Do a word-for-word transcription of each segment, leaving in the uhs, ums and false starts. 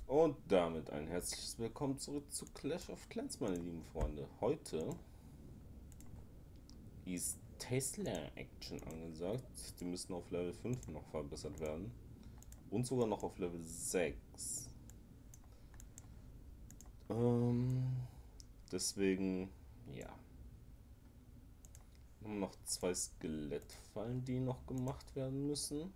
Und damit ein herzliches Willkommen zurück zu Clash of Clans, meine lieben Freunde. Heute ist Tesla Action angesagt. Die müssen auf Level fünf noch verbessert werden. Und sogar noch auf Level sechs. Ähm, deswegen, ja. Wir haben noch zwei Skelettfallen, die noch gemacht werden müssen.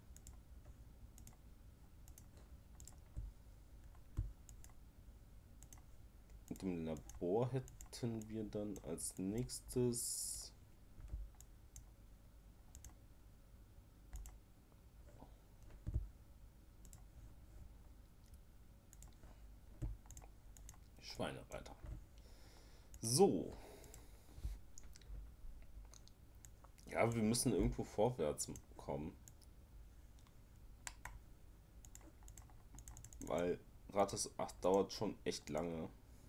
Und im Labor hätten wir dann als nächstes Schweinereiter. So. Ja, wir müssen irgendwo vorwärts kommen. Weil Rates acht dauert schon echt lange.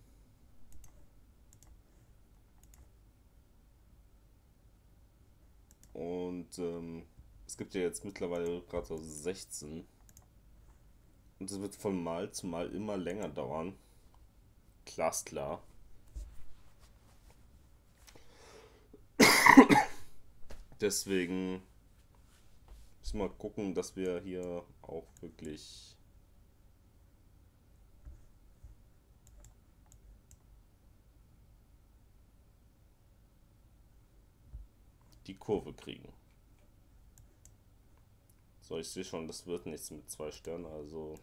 Und ähm, es gibt ja jetzt mittlerweile Rates sechzehn. Und es wird von Mal zu Mal immer länger dauern. Glasklar. Deswegen müssen wir mal gucken, dass wir hier auch wirklich die Kurve kriegen. So, ich sehe schon, das wird nichts mit zwei Sternen, also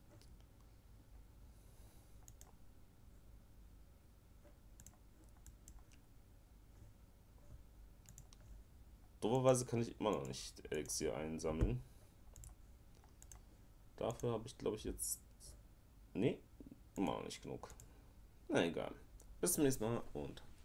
doberweise kann ich immer noch nicht Elixier einsammeln. Dafür habe ich, glaube ich, jetzt... Nee, immer noch nicht genug. Na egal. Bis zum nächsten Mal und